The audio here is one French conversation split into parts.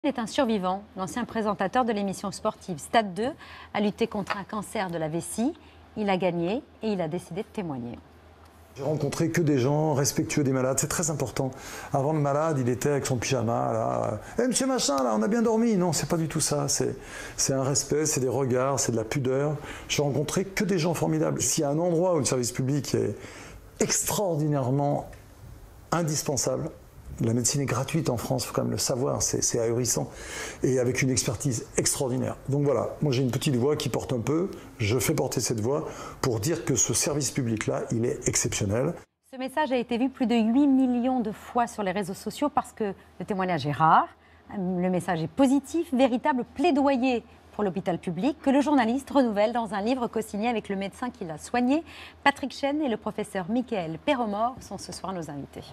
Il est un survivant, l'ancien présentateur de l'émission sportive Stade 2 a lutté contre un cancer de la vessie. Il a gagné et il a décidé de témoigner. J'ai rencontré que des gens respectueux des malades, c'est très important. Avant le malade, il était avec son pyjama, là. Monsieur machin, là, on a bien dormi. Non, c'est pas du tout ça. C'est un respect, c'est des regards, c'est de la pudeur. J'ai rencontré que des gens formidables. S'il y a un endroit où le service public est extraordinairement indispensable, la médecine est gratuite en France, il faut quand même le savoir, c'est ahurissant, et avec une expertise extraordinaire. Donc voilà, moi j'ai une petite voix qui porte un peu, je fais porter cette voix pour dire que ce service public-là, il est exceptionnel. Ce message a été vu plus de 8 millions de fois sur les réseaux sociaux parce que le témoignage est rare, le message est positif, véritable plaidoyer pour l'hôpital public, que le journaliste renouvelle dans un livre co-signé avec le médecin qui l'a soigné. Patrick Chen et le professeur Mickaël Perromort sont ce soir nos invités.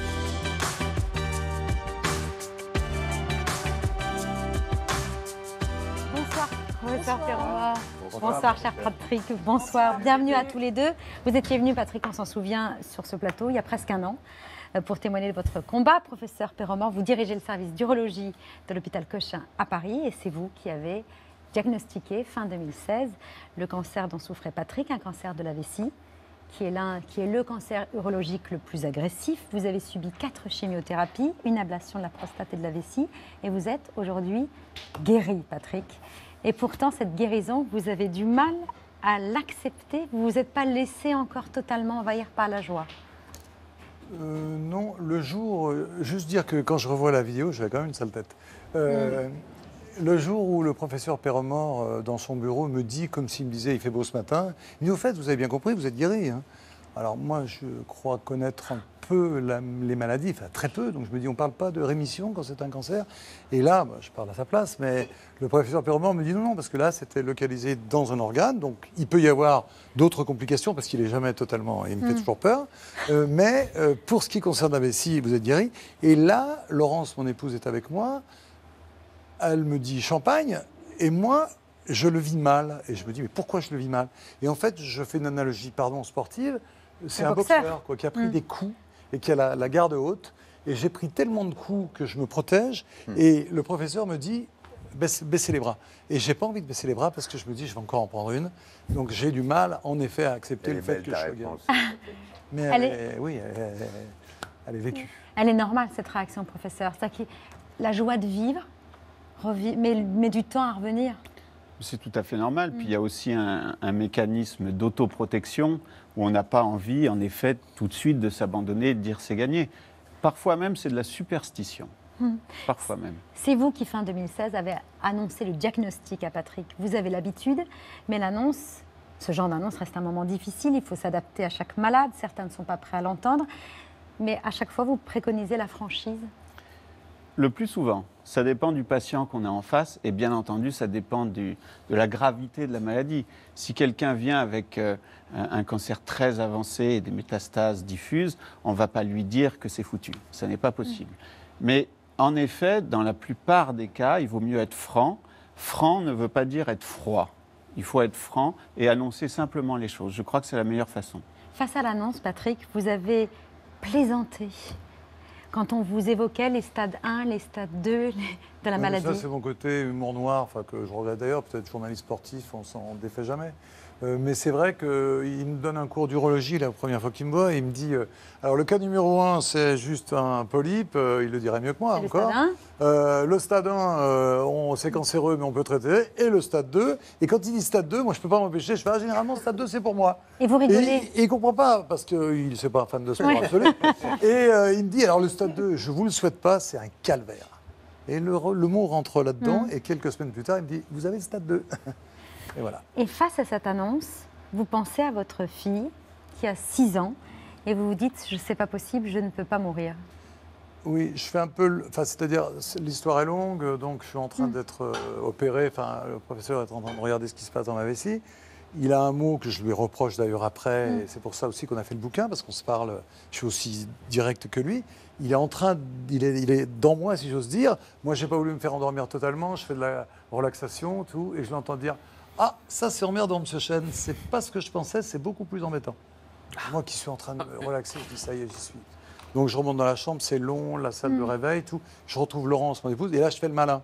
Professeur Perromort. Bonsoir, cher Patrick. Bonsoir. Bienvenue à tous les deux. Vous étiez venu, Patrick, on s'en souvient, sur ce plateau il y a presque un an pour témoigner de votre combat. Professeur Perromort, vous dirigez le service d'urologie de l'hôpital Cochin à Paris et c'est vous qui avez diagnostiqué fin 2016 le cancer dont souffrait Patrick, un cancer de la vessie, qui est le cancer urologique le plus agressif. Vous avez subi 4 chimiothérapies, une ablation de la prostate et de la vessie et vous êtes aujourd'hui guéri, Patrick. Et pourtant, cette guérison, vous avez du mal à l'accepter. Vous ne vous êtes pas laissé encore totalement envahir par la joie. Non, le jour, juste dire que quand je revois la vidéo, j'avais quand même une sale tête. Le jour où le professeur Perromort, dans son bureau, me dit, comme s'il me disait, il fait beau ce matin, il me dit, au fait, vous avez bien compris, vous êtes guéri. Hein. Alors moi, je crois connaître un peu les maladies, enfin très peu, donc je me dis, on ne parle pas de rémission quand c'est un cancer. Et là, bah, je parle à sa place, mais le professeur Perromort me dit non, parce que là, c'était localisé dans un organe, donc il peut y avoir d'autres complications, parce qu'il n'est jamais totalement, il me fait toujours peur. Mais pour ce qui concerne la vessie, vous êtes guéri. Et là, Laurence, mon épouse, est avec moi, elle me dit champagne, et moi, je le vis mal. Et je me dis, mais pourquoi je le vis mal? Et en fait, je fais une analogie, sportive. C'est un boxeur quoi, qui a pris des coups et qui a la garde haute. Et j'ai pris tellement de coups que je me protège. Et le professeur me dit, baissez les bras. Et j'ai pas envie de baisser les bras parce que je me dis, je vais encore en prendre une. Donc j'ai du mal, en effet, à accepter le fait que je sois guéri. Mais elle est vécue. Elle est normale, cette réaction, professeur. C'est-à-dire que la joie de vivre met du temps à revenir. C'est tout à fait normal. Puis il y a aussi un mécanisme d'autoprotection où on n'a pas envie, en effet, tout de suite de s'abandonner et de dire c'est gagné. Parfois même, c'est de la superstition. Parfois même. C'est vous qui, fin 2016, avez annoncé le diagnostic à Patrick. Vous avez l'habitude, mais l'annonce, ce genre d'annonce reste un moment difficile. Il faut s'adapter à chaque malade. Certains ne sont pas prêts à l'entendre. Mais à chaque fois, vous préconisez la franchise? Le plus souvent, ça dépend du patient qu'on a en face et bien entendu, ça dépend de la gravité de la maladie. Si quelqu'un vient avec un cancer très avancé et des métastases diffuses, on ne va pas lui dire que c'est foutu. Ça n'est pas possible. Mais en effet, dans la plupart des cas, il vaut mieux être franc. Franc ne veut pas dire être froid. Il faut être franc et annoncer simplement les choses. Je crois que c'est la meilleure façon. Face à l'annonce, Patrick, vous avez plaisanté. Quand on vous évoquait les stades 1, les stades 2 de la maladie. Ça, c'est mon côté humour noir, que je regrette d'ailleurs. Peut-être journaliste sportif, on s'en défait jamais. Mais c'est vrai qu'il me donne un cours d'urologie la première fois qu'il me voit. Et il me dit alors, le cas numéro 1, c'est juste un polype. Il le dirait mieux que moi encore. Le stade 1, c'est cancéreux, mais on peut traiter. Et le stade 2. Et quand il dit stade 2, moi, je ne peux pas m'empêcher. Je fais généralement, stade 2, c'est pour moi. Et vous rigolez. Et il ne comprend pas, parce qu'il n'est pas un fan de sport absolu. Et il me dit alors, le stade 2, je ne vous le souhaite pas, c'est un calvaire. Et le mot rentre là-dedans. Et quelques semaines plus tard, il me dit vous avez le stade 2. Et voilà. Et face à cette annonce, vous pensez à votre fille qui a 6 ans et vous vous dites c'est pas possible, je ne peux pas mourir. Oui, je fais un peu, c'est-à-dire l'histoire est longue, donc je suis en train d'être opéré. Le professeur est en train de regarder ce qui se passe dans ma vessie. Il a un mot que je lui reproche d'ailleurs après, et c'est pour ça aussi qu'on a fait le bouquin, parce qu'on se parle. Je suis aussi direct que lui. Il est dans moi, si j'ose dire. Moi, j'ai pas voulu me faire endormir totalement. Je fais de la relaxation, tout, et je l'entends dire. Ah, ça c'est emmerdant, monsieur Chen, c'est pas ce que je pensais, c'est beaucoup plus embêtant. Moi qui suis en train de me relaxer, je dis ça y est, j'y suis. Donc je remonte dans la chambre, c'est long, la salle de réveil, tout. Je retrouve Laurence, mon épouse, et là je fais le malin.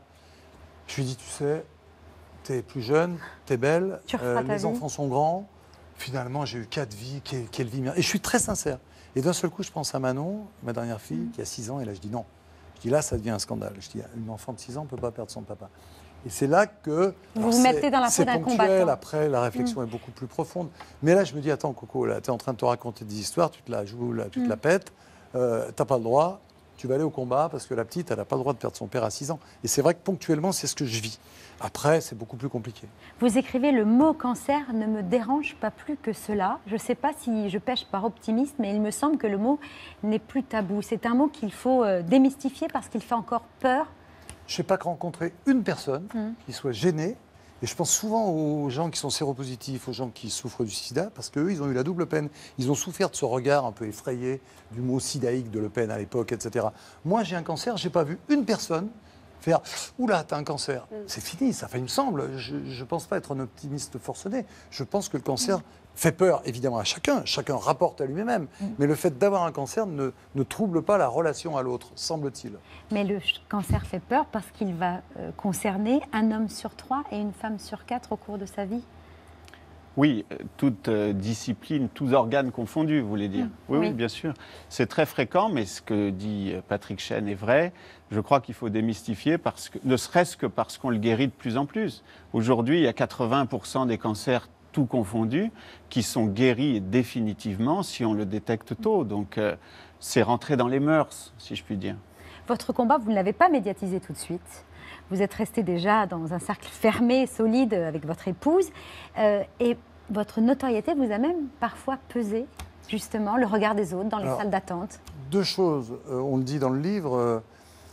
Je lui dis, tu sais, t'es plus jeune, t'es belle, Tu referas ta les vie. enfants sont grands. Finalement, j'ai eu 4 vies, quelle vie. Et je suis très sincère. Et d'un seul coup, je pense à Manon, ma dernière fille, qui a 6 ans, et là je dis non. Je dis là, ça devient un scandale. Je dis, une enfant de 6 ans ne peut pas perdre son papa. Et c'est là que... Vous vous mettez dans la peau d'un ponctuel, combattant. après, la réflexion est beaucoup plus profonde. Mais là, je me dis, attends, Coco, là, tu es en train de te raconter des histoires, tu te la joues, là, tu te la pètes, t'as pas le droit, tu vas aller au combat, parce que la petite, elle n'a pas le droit de perdre son père à 6 ans. Et c'est vrai que ponctuellement, c'est ce que je vis. Après, c'est beaucoup plus compliqué. Vous écrivez le mot cancer ne me dérange pas plus que cela. Je ne sais pas si je pêche par optimisme, mais il me semble que le mot n'est plus tabou. C'est un mot qu'il faut démystifier parce qu'il fait encore peur. Je n'ai pas rencontré une personne qui soit gênée. Et je pense souvent aux gens qui sont séropositifs, aux gens qui souffrent du sida, parce qu'eux, ils ont eu la double peine. Ils ont souffert de ce regard un peu effrayé du mot sidaïque de Le Pen à l'époque, etc. Moi, j'ai un cancer, je n'ai pas vu une personne faire « Oula, t'as un cancer ». C'est fini, ça. Enfin, il me semble. Je ne pense pas être un optimiste forcené. Je pense que le cancer fait peur, évidemment, à chacun. Chacun rapporte à lui-même. Mais le fait d'avoir un cancer ne trouble pas la relation à l'autre, semble-t-il. Mais le cancer fait peur parce qu'il va concerner un homme sur 3 et une femme sur 4 au cours de sa vie. Oui, toute discipline, tous organes confondus, vous voulez dire. Oui, Oui. oui, bien sûr. C'est très fréquent, mais ce que dit Patrick Chêne est vrai. Je crois qu'il faut démystifier, parce que, ne serait-ce que parce qu'on le guérit de plus en plus. Aujourd'hui, il y a 80% des cancers, tout confondus, qui sont guéris définitivement si on le détecte tôt. Donc, c'est rentré dans les mœurs, si je puis dire. Votre combat, vous ne l'avez pas médiatisé tout de suite. Vous êtes resté déjà dans un cercle fermé, solide, avec votre épouse. Et votre notoriété vous a même parfois pesé, justement, le regard des autres dans les salles d'attente. 2 choses. On le dit dans le livre.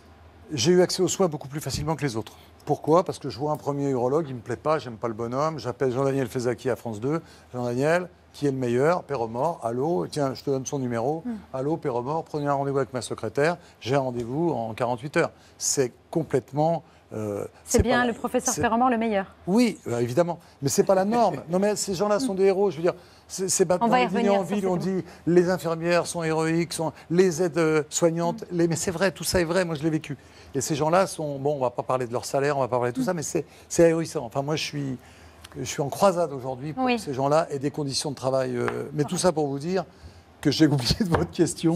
J'ai eu accès aux soins beaucoup plus facilement que les autres. Pourquoi ? Parce que je vois un premier urologue, il ne me plaît pas, j'aime pas le bonhomme. J'appelle Jean-Daniel Fezaki à France 2. Jean-Daniel, qui est le meilleur ? Péromore, allô, tiens, je te donne son numéro. Allô, Péromore, prenez un rendez-vous avec ma secrétaire. J'ai un rendez-vous en 48 heures. C'est complètement... c'est bien le professeur Péromore le meilleur. Oui, évidemment. Mais ce n'est pas la norme. Non, mais ces gens-là sont des héros. Je veux dire, c'est On va y dans les revenir, en ça, ville, c'est on bon. dit les infirmières sont héroïques, sont les aides soignantes. Mais c'est vrai, tout ça est vrai. Moi, je l'ai vécu. Et ces gens-là sont... Bon, on ne va pas parler de leur salaire, on ne va pas parler de tout ça, mais c'est ahurissant. Enfin, moi, je suis en croisade aujourd'hui pour ces gens-là et des conditions de travail. Mais tout ça pour vous dire que j'ai oublié de votre question.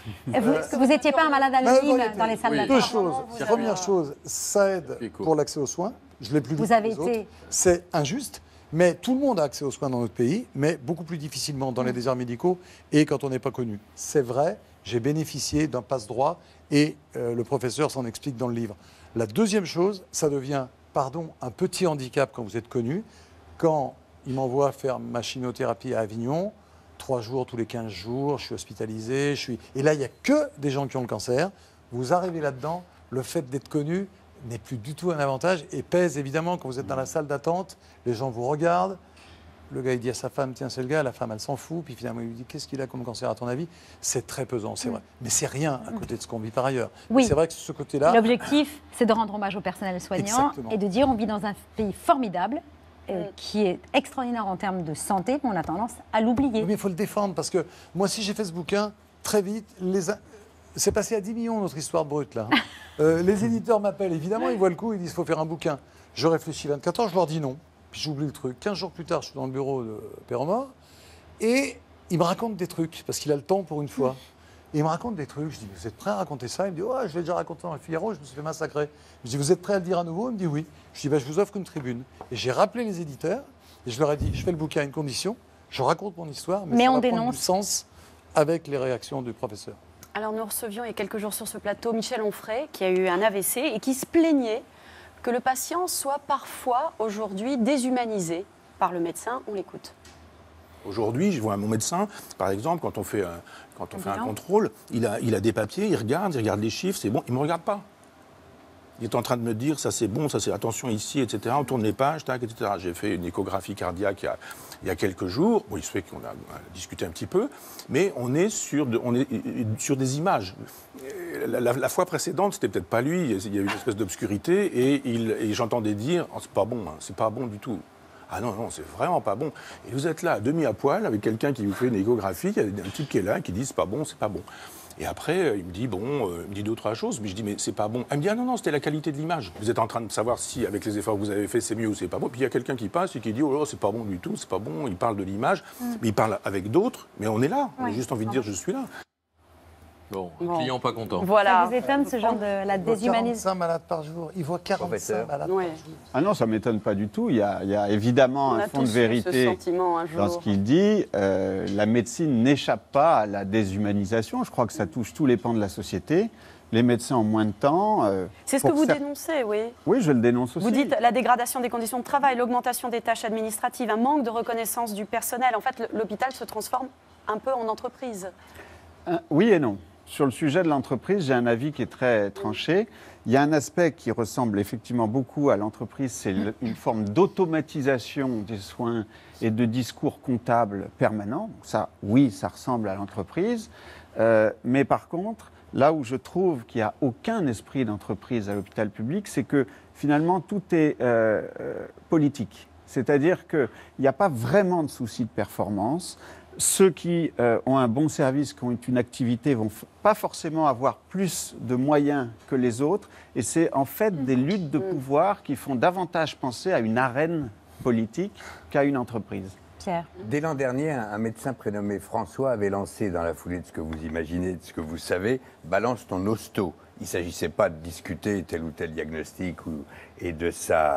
Vous n'étiez pas un malade anonyme dans les salles d'attente. 2 choses. Première chose, ça aide pour l'accès aux soins. Je l'ai plus dit Vous que avez les été... autres. C'est injuste, mais tout le monde a accès aux soins dans notre pays, mais beaucoup plus difficilement dans les déserts médicaux et quand on n'est pas connu. C'est vrai, j'ai bénéficié d'un passe-droit et le professeur s'en explique dans le livre. La deuxième chose, ça devient, pardon, un petit handicap quand vous êtes connu. Quand il m'envoie faire ma chimiothérapie à Avignon, 3 jours tous les 15 jours, je suis hospitalisé, et là, il n'y a que des gens qui ont le cancer. Vous arrivez là-dedans, le fait d'être connu n'est plus du tout un avantage et pèse évidemment quand vous êtes dans la salle d'attente, les gens vous regardent, le gars il dit à sa femme, tiens c'est le gars, la femme elle s'en fout, puis finalement il lui dit, qu'est-ce qu'il a comme cancer à ton avis ? C'est très pesant, c'est vrai. Mais c'est rien à côté de ce qu'on vit par ailleurs. Oui. C'est vrai que ce côté-là... L'objectif, c'est de rendre hommage au personnel soignant. Exactement. Et de dire on vit dans un pays formidable, qui est extraordinaire en termes de santé, mais on a tendance à l'oublier. Oui, mais il faut le défendre, parce que moi, si j'ai fait ce bouquin, très vite, c'est passé à 10 millions notre histoire brute, là. Les éditeurs m'appellent, évidemment, ils voient le coup, ils disent, il faut faire un bouquin. Je réfléchis 24 heures, je leur dis non. Puis j'oublie le truc. 15 jours plus tard, je suis dans le bureau de Péromore, et il me raconte des trucs, parce qu'il a le temps pour une fois. Et il me raconte des trucs, je dis, vous êtes prêt à raconter ça ? Il me dit, ouais, je l'ai déjà raconté dans le Figaro, je me suis fait massacrer. Je dis, vous êtes prêt à le dire à nouveau ? Il me dit, oui. Je dis, je vous offre une tribune. Et j'ai rappelé les éditeurs, et je leur ai dit, je fais le bouquin à une condition, je raconte mon histoire, mais ça on va prendre dénonce. du sens avec les réactions du professeur. Alors nous recevions il y a quelques jours sur ce plateau Michel Onfray, qui a eu un AVC et qui se plaignait que le patient soit parfois, aujourd'hui, déshumanisé par le médecin. On l'écoute. Aujourd'hui, je vois mon médecin, par exemple, quand on fait un contrôle, il a des papiers, il regarde les chiffres, c'est bon, il ne me regarde pas. Il est en train de me dire, ça c'est bon, ça c'est attention ici, etc. On tourne les pages, tac, etc. J'ai fait une échographie cardiaque il y a quelques jours. Bon, il se fait qu'on a discuté un petit peu, mais on est sur des images. La fois précédente, c'était peut-être pas lui, il y a eu une espèce d'obscurité, et j'entendais dire, oh, c'est pas bon, hein, c'est pas bon du tout. Ah non, non, c'est vraiment pas bon. Et vous êtes là, à demi à poil, avec quelqu'un qui vous fait une échographie, il y a un type qui est là, qui dit, c'est pas bon, c'est pas bon. Et après, il me dit, il me dit 2 ou 3 choses, mais je dis, mais c'est pas bon. Elle me dit, ah non, c'était la qualité de l'image. Vous êtes en train de savoir si, avec les efforts que vous avez faits, c'est mieux ou c'est pas bon. Puis il y a quelqu'un qui passe et qui dit, oh là, c'est pas bon du tout, c'est pas bon. Il parle de l'image, mais il parle avec d'autres, mais on est là. On a juste envie de dire, je suis là. Bon, client pas content. Voilà. Ça vous étonne ce genre de la déshumanisation? 45 malades par jour. Il voit 45 malades par jour. Ah non, ça ne m'étonne pas du tout. Il y a évidemment un fond de vérité dans ce qu'il dit. La médecine n'échappe pas à la déshumanisation. Je crois que ça touche tous les pans de la société. Les médecins ont moins de temps. C'est ce que vous dénoncez, oui. Oui, je le dénonce aussi. Vous dites la dégradation des conditions de travail, l'augmentation des tâches administratives, un manque de reconnaissance du personnel. En fait, l'hôpital se transforme un peu en entreprise. Oui et non. Sur le sujet de l'entreprise, j'ai un avis qui est très tranché. Il y a un aspect qui ressemble effectivement beaucoup à l'entreprise, c'est une forme d'automatisation des soins et de discours comptables permanents. Ça, oui, ça ressemble à l'entreprise. Mais par contre, là où je trouve qu'il n'y a aucun esprit d'entreprise à l'hôpital public, c'est que finalement tout est politique. C'est-à-dire qu'il n'y a pas vraiment de souci de performance. Ceux qui ont un bon service, qui ont une activité, vont pas forcément avoir plus de moyens que les autres. Et c'est en fait des luttes de pouvoir qui font davantage penser à une arène politique qu'à une entreprise. Pierre. Dès l'an dernier, un médecin prénommé François avait lancé, dans la foulée de ce que vous imaginez, de ce que vous savez, Balance ton hosto. Il ne s'agissait pas de discuter tel ou tel diagnostic et de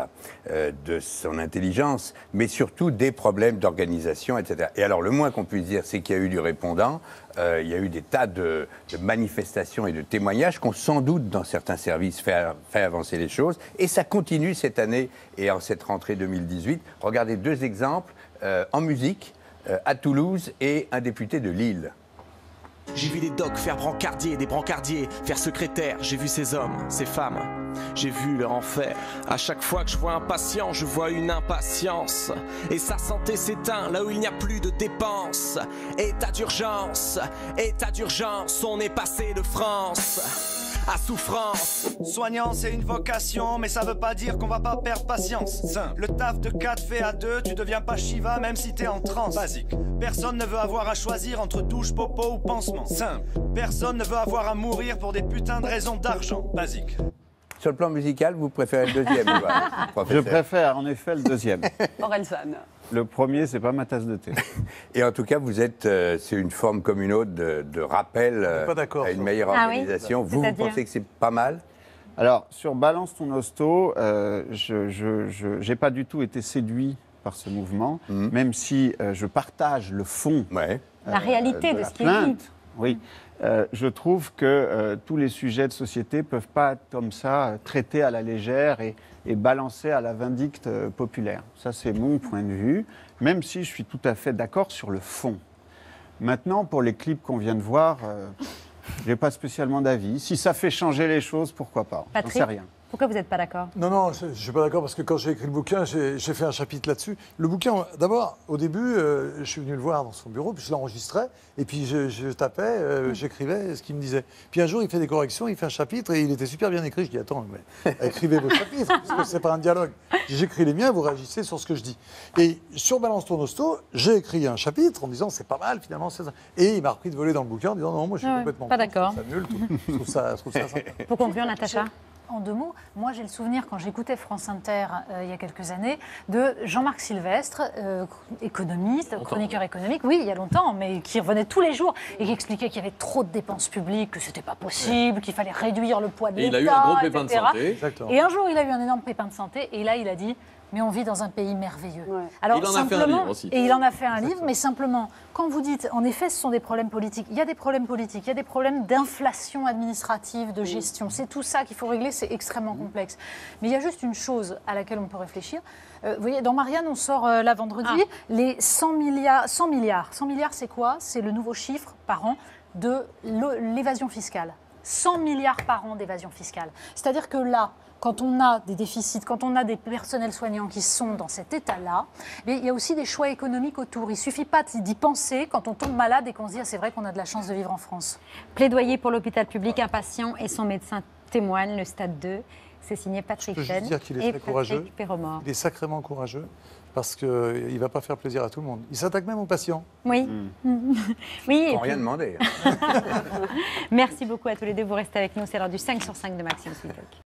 son intelligence, mais surtout des problèmes d'organisation, etc. Et alors, le moins qu'on puisse dire, c'est qu'il y a eu du répondant, il y a eu des tas de manifestations et de témoignages qui ont sans doute, dans certains services, fait avancer les choses. Et ça continue cette année et en cette rentrée 2018. Regardez 2 exemples en musique, à Toulouse et un député de Lille. J'ai vu des docs faire brancardier, des brancardiers faire secrétaire. J'ai vu ces hommes, ces femmes, j'ai vu leur enfer. À chaque fois que je vois un patient, je vois une impatience. Et sa santé s'éteint là où il n'y a plus de dépenses. État d'urgence, on est passé de France à souffrance. Soignant, c'est une vocation, mais ça veut pas dire qu'on va pas perdre patience. Simple. Le taf de 4 fait à 2, tu deviens pas Shiva même si t'es en transe. Basique. Personne ne veut avoir à choisir entre douche, popo ou pansement. Simple. Personne ne veut avoir à mourir pour des putains de raisons d'argent. Basique. Sur le plan musical, vous préférez le deuxième, Je préfère en effet le deuxième. Orelsan. Le premier, c'est pas ma tasse de thé. Et en tout cas, vous êtes, c'est une forme comme une autre de rappel à une meilleure organisation. Oui, vous pensez que c'est pas mal? Alors, sur Balance ton hosto, je n'ai pas du tout été séduit par ce mouvement, même si je partage le fond la réalité de ce qui est dit. Oui. Je trouve que tous les sujets de société ne peuvent pas être comme ça, traités à la légère et balancés à la vindicte populaire. Ça, c'est mon point de vue, même si je suis tout à fait d'accord sur le fond. Maintenant, pour les clips qu'on vient de voir, je n'ai pas spécialement d'avis. Si ça fait changer les choses, pourquoi pas? J'en sais rien. Pourquoi vous n'êtes pas d'accord? Non, je ne suis pas d'accord parce que quand j'ai écrit le bouquin, j'ai fait un chapitre là-dessus. Le bouquin, d'abord, au début, je suis venu le voir dans son bureau, puis je l'enregistrais, et puis je tapais, j'écrivais ce qu'il me disait. Puis un jour, il fait des corrections, il fait un chapitre, et il était super bien écrit. Je dis, attends, mais écrivez vos chapitres, parce que c'est pas un dialogue. J'écris les miens, vous réagissez sur ce que je dis. Et sur Balance ton hosto, j'ai écrit un chapitre en me disant, c'est pas mal, finalement, c'est ça. Et il m'a repris de voler dans le bouquin en disant, non, moi, je suis complètement pas d'accord. Ça nul, je trouve ça sympa. Pour conclure, Natacha. En 2 mots, moi j'ai le souvenir, quand j'écoutais France Inter il y a quelques années, de Jean-Marc Sylvestre, économiste, chroniqueur économique, oui, il y a longtemps, mais qui revenait tous les jours et qui expliquait qu'il y avait trop de dépenses publiques, que c'était pas possible, qu'il fallait réduire le poids de l'État, il a eu un gros pépin de santé. Et un jour, il a eu un énorme pépin de santé, et là, il a dit... Mais on vit dans un pays merveilleux. Ouais. Alors, il en a fait un livre aussi. Et il en a fait un livre, mais simplement, quand vous dites, en effet, ce sont des problèmes politiques, il y a des problèmes politiques, il y a des problèmes d'inflation administrative, de gestion. C'est tout ça qu'il faut régler, c'est extrêmement complexe. Mais il y a juste une chose à laquelle on peut réfléchir. Vous voyez, dans Marianne, on sort là vendredi, les 100 milliards. 100 milliards, c'est quoi? C'est le nouveau chiffre par an de l'évasion fiscale. 100 milliards par an d'évasion fiscale. C'est-à-dire que là, quand on a des déficits, quand on a des personnels soignants qui sont dans cet état-là, il y a aussi des choix économiques autour. Il ne suffit pas d'y penser quand on tombe malade et qu'on se dit ah, c'est vrai qu'on a de la chance de vivre en France. Plaidoyer pour l'hôpital public, un patient et son médecin témoigne, le stade 2. C'est signé Patrick Je peux juste Chen dire qu'il est et très courageux. Patrick Perremort. Il est sacrément courageux parce qu'il ne va pas faire plaisir à tout le monde. Il s'attaque même aux patients. Oui. Oui. Sans rien demander. Merci beaucoup à tous les deux. Vous restez avec nous. C'est l'heure du 5 sur 5 de Maxime Sweet Talk.